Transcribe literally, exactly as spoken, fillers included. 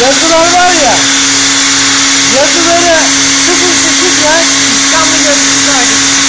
Yazılar var ya, yazıları sıfır sekiz yaz İstanbul yazısı kardeşim.